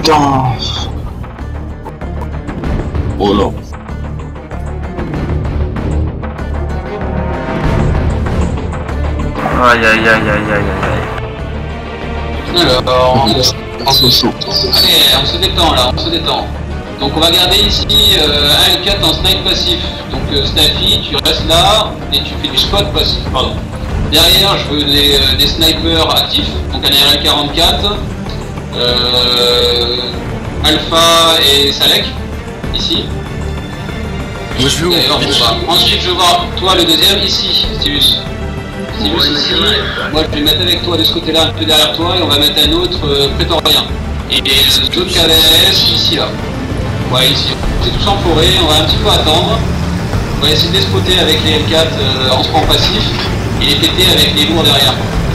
putain. Oh là. Aïe aïe aïe aïe aïe aïe. Alors, C'est chaud. allez, on se détend là, on se détend. Donc on va garder ici un L4 en snipe passif. Donc Snappy, tu restes là et tu fais du spot passif. Pardon. Derrière, je veux des snipers actifs, donc un RL44, Alpha et Salek, ici. Moi je vais où? D'ailleurs, ensuite je veux voir toi le deuxième ici, Stylus. Stylus ici, moi je vais mettre avec toi de ce côté-là, un peu derrière toi, et on va mettre un autre prétorien. Et d'autres KVS ici là. Ouais, ici. C'est tous en forêt, on va un petit peu attendre. On va essayer de les spotter avec les L4 en spawn passif et les péter avec les lourds derrière.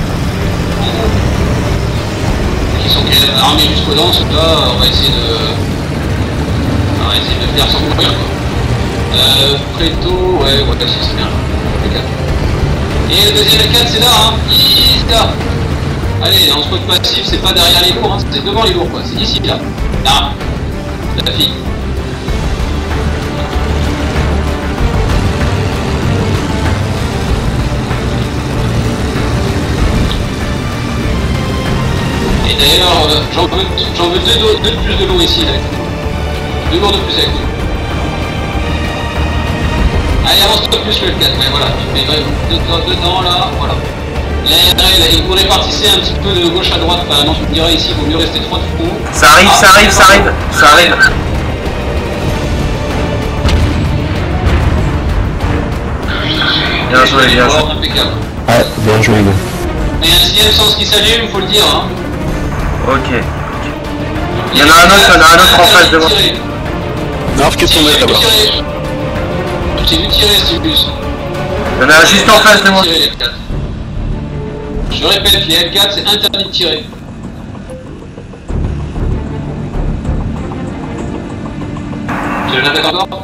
Qui sont quand même armés jusqu'aux dents, ceux-là, on va essayer de faire sans mourir quoi. Préto, ouais, si c'est bien. Et le deuxième L4 c'est là, hein. C'est là. Allez, en spot passif, c'est pas derrière les lourds, hein. C'est devant les lourds quoi, c'est ici là. Là. La fille. Et d'ailleurs, j'en veux deux de plus de l'eau ici avec nous. 2 lourds de plus avec nous. Allez, avance-toi plus le L4, ouais voilà. Tu mets dedans là, voilà. Là, il vous répartissez un petit peu de gauche à droite, apparemment tu me dirais ici, il vaut mieux rester 3 du coup. Ça arrive, ça arrive, ça arrive, ça arrive. Bien joué, bien joué. Impeccable. Ouais, bien joué, gars. Mais il y a un sixième sens qui s'allume, faut le dire. Hein. Ok. Il y en a un autre en face de moi. Narf qui est tombé là-bas. J'ai vu tirer, Stylus. Il y en a un juste en face de moi. Je répète, les L4 c'est interdit de tirer. Tu le répètes encore?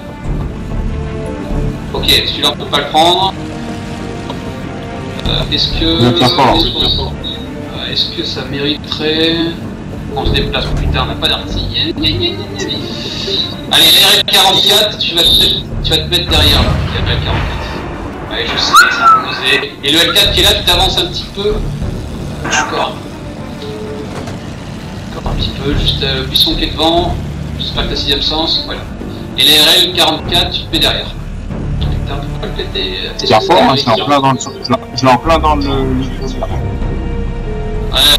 Ok, celui-là on peut pas le prendre. Est-ce que ça mériterait qu'on se déplace? Putain, on n'a pas d'artillerie. Allez, RL44, tu vas te mettre derrière là. RL44. Ouais, je sais, c'est imposé. Et le L4 qui est là, tu t'avances un petit peu. Encore un petit peu, juste le buisson qui est devant. J'espère que t'as 6ème sens. Voilà. Et les RL44, tu te mets derrière. Putain, tu peux pas le péter. C'est pas fort, hein, je l'ai en plein dans le... Je l'ai en plein dans le... Ouais.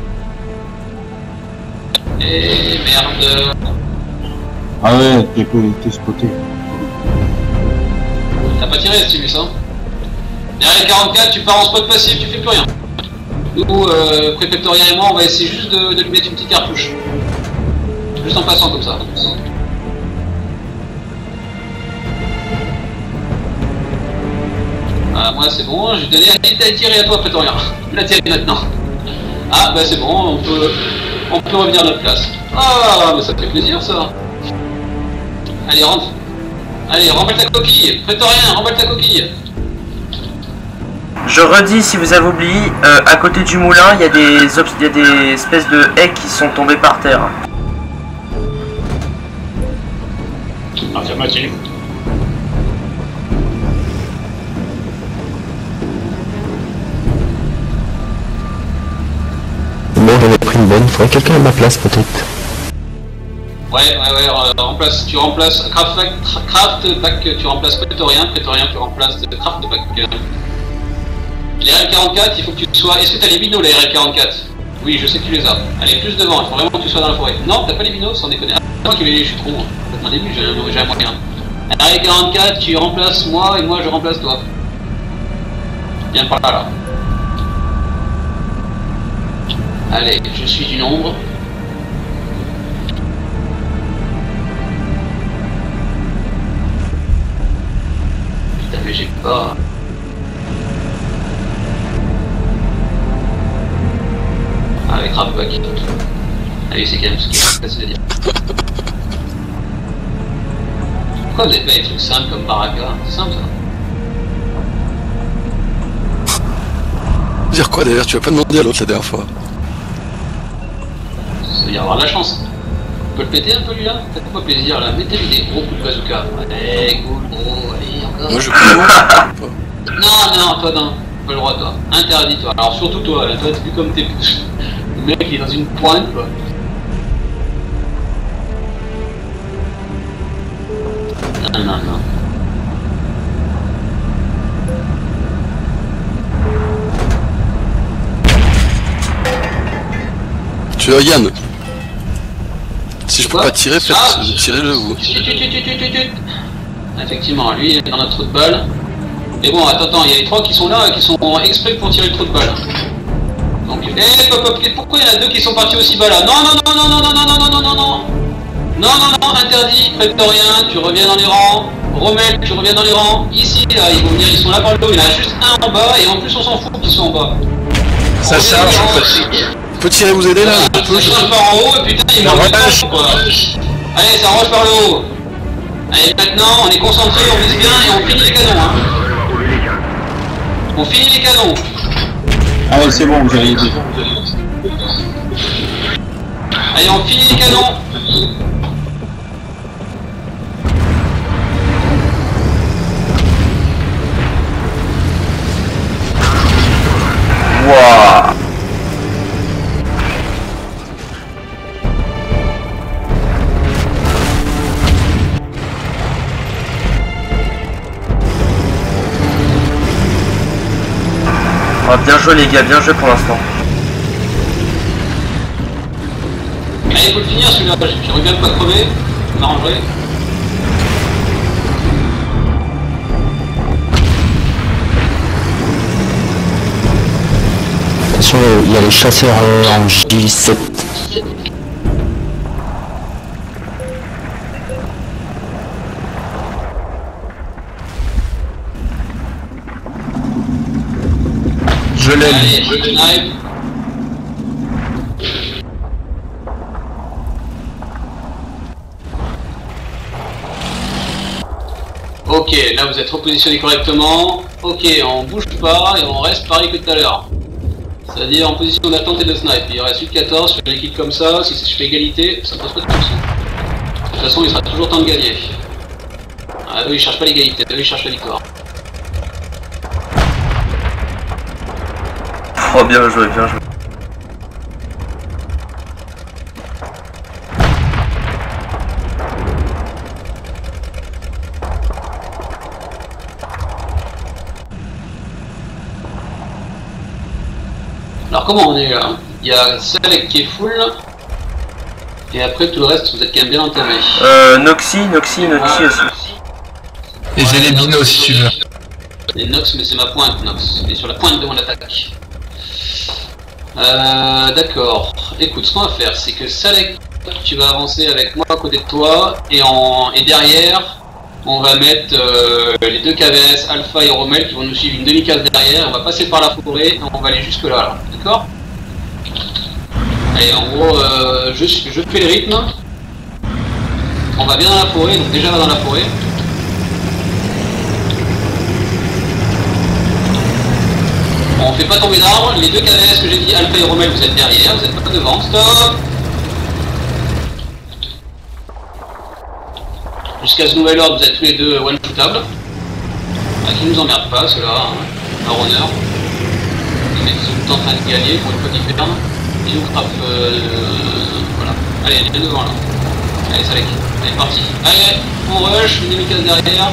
Et merde. Ah ouais, t'es spoté. T'as pas tiré, Stylus, hein? Derrière 44, tu pars en spot passif, tu fais plus rien. Nous, Préfectoria et moi, on va essayer juste de lui mettre une petite cartouche. Juste en passant comme ça. Ah, moi c'est bon, je vais te donner à tirer à toi, Prétorien. La tirer maintenant. Ah, bah c'est bon, on peut revenir à notre place. Ah, mais ça fait plaisir ça. Allez, rentre. Allez, remballe ta coquille. Prétorien, remballe ta coquille. Je redis, si vous avez oublié, à côté du moulin, il y a des espèces de haies qui sont tombées par terre. Affirmatif. Bon, j'en ai pris une bonne. Faudrait quelqu'un à ma place, peut-être. Ouais, tu remplaces Craftback, tu remplaces Prétorien, tu remplaces Craftback. Les RL44, il faut que tu sois... Est-ce que tu as les binos, les RL44? Oui, je sais que tu les as. Allez, plus devant, il faut vraiment que tu sois dans la forêt. Non, t'as pas les binos, sans déconner. Ah, moi qui je suis trop... Au début, j'ai un moyen. RL44, tu remplaces moi et moi je remplace toi. Viens par là, là. Allez, je suis du nombre. Putain, mais j'ai pas... Avec Craftback. Allez, c'est quand même ce qui est facile à dire. Pourquoi vous n'avez pas des trucs simples comme Baraka? C'est simple ça. Dire quoi d'ailleurs? Tu vas pas demander à l'autre la dernière fois. Ça veut dire avoir de la chance. Tu peux le péter un peu lui là? Faites-moi plaisir là, mettez-lui des gros coups de bazooka. Allez, cool, gros, allez, encore. Moi je peux. Non, toi non. Pas le droit toi. Interdit toi. Alors surtout toi, là, toi t'es plus comme t'es. Le mec il est dans une pointe quoi. Non. Tu vois Yann, si je peux Quoi? pas tirer, faites tirez-le vous. Effectivement, lui il est dans notre trou de balle. Mais bon, attends, il y a les trois qui sont là, qui sont exprès pour tirer le trou de balle. Donc, pourquoi il y en a deux qui sont partis aussi bas là? Non, interdit, prétorien, tu reviens dans les rangs. Rommel, tu reviens dans les rangs. Ici, là, ils vont venir, ils sont là par le dos, il y en a juste un en bas, et en plus on s'en fout qu'ils sont en bas. Ça charge, je peux tirer vous aider là? Ça charge par en haut, et putain, il manque de temps, quoi. Allez, ça range par le haut. Allez, maintenant, on est concentré, on vise bien, et on finit les canons, hein. On finit les canons. Allez, c'est bon, vous allez aider. Allez, on finit les canons. Wouah. Ah, bien joué les gars, bien joué pour l'instant. Allez, faut le finir celui-là, je regarde pas crever, je m'arrangerai. Attention, il y a les chasseurs en J7. Je l'aime. Allez, je snipe. Ok, là vous êtes repositionné correctement. Ok, on bouge pas et on reste pareil que tout à l'heure. C'est-à-dire en position d'attente et de snipe. Il reste 8-14 sur une équipe comme ça. Si je fais égalité, ça ne pose pas de soucis. De toute façon, il sera toujours temps de gagner. Ah, eux ils cherchent pas l'égalité, eux ils cherchent la victoire. Oh, bien joué, bien joué. Alors comment on est là? Il y a Salek qui est full. Et après tout le reste vous êtes quand même bien entamé. Noxy aussi. Et j'ai les binos si tu veux. Les Nox, mais c'est ma pointe, Nox. Il est sur la pointe de mon attaque. D'accord. Écoute, ce qu'on va faire, c'est que Salek, tu vas avancer avec moi à côté de toi, et derrière, on va mettre les deux KVS, Alpha et Rommel, qui vont nous suivre une demi-case derrière. On va passer par la forêt, et on va aller jusque là. D'accord? Allez, en gros, je fais le rythme. On va bien dans la forêt, donc déjà on va dans la forêt. On fait pas tomber d'arbres, les deux KVS que j'ai dit, Alpha et Rommel, vous êtes derrière, vous êtes pas devant, stop. Jusqu'à ce nouvel ordre, vous êtes tous les deux one-shootables. Qui nous emmerde pas, ceux-là, hein. Un runner. Les mecs qui sont tout le temps en train de gagner pour une petite ferme. Ils nous frappent, voilà. Allez, elle est bien devant là. Allez, Salek, allez, parti. Allez, on rush, une demi-case derrière.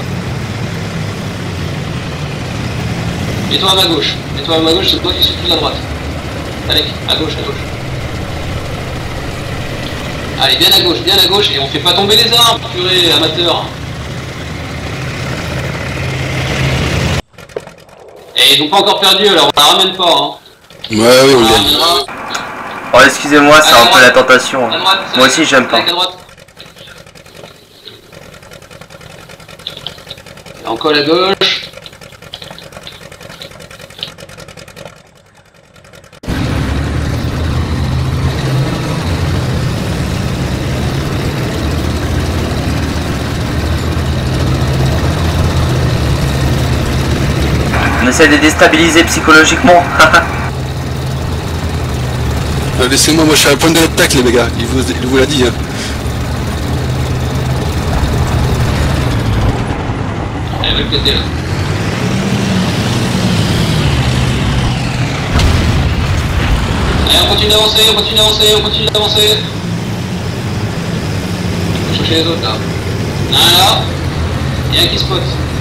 Mets-toi à ma gauche, c'est toi qui suis plus à droite. Allez, à gauche. Allez, bien à gauche, et on fait pas tomber les arbres, purée, amateur. Et ils ont pas encore perdu, alors on la ramène pas, hein. Ouais, oui, on la gagne. ramènera. Oh, excusez-moi, c'est À un peu droite. la tentation. À droite, Moi aussi, j'aime pas. à droite. Et encore à gauche. On essaie de déstabiliser psychologiquement. Laissez-moi, moi je suis à la pointe de l'attaque les gars, il vous l'a dit. Hein. péter là. Allez, on continue d'avancer, on continue d'avancer, on continue d'avancer. On va chercher les autres là. Là, il y a un qui spot.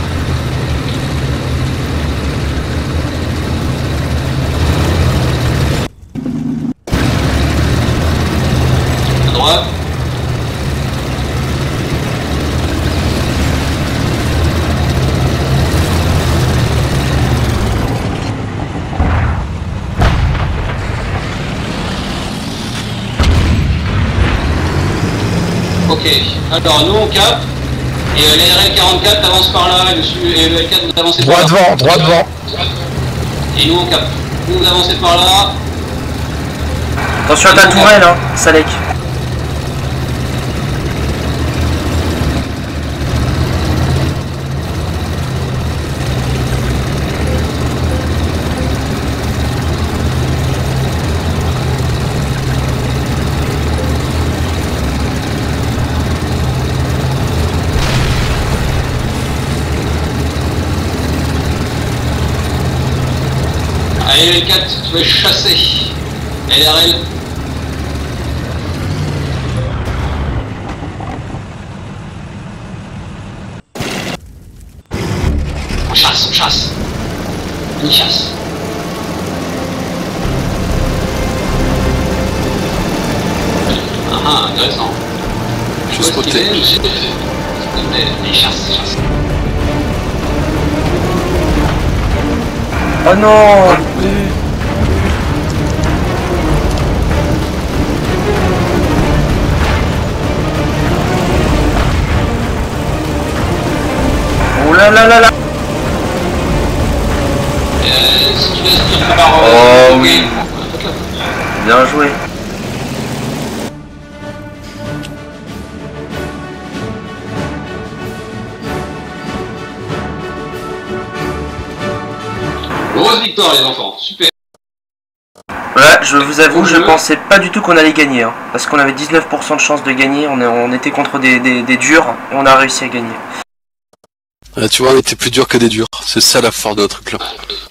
À droite. Ok, alors nous on capte, et l'ARL 44 avance par là, et le L4 vous avancez par là. Droit devant. Et nous on capte. Vous avancez par là. Attention à ta tourelle, hein, Salek. Allez le L4, tu vas chasser. LRL. On chasse, on chasse. On chasse. Ah, intéressant. Je suis spoté. Il chasse. Oh non. Oh là là là là. Si tu laisses dire par... Oh oui. Bien joué. Grosse victoire les enfants, super. Ouais, je vous avoue, je pensais pas du tout qu'on allait gagner, hein, parce qu'on avait 19% de chance de gagner, on était contre des durs, et on a réussi à gagner. Tu vois, on était plus dur que des durs. C'est ça la force de notre club.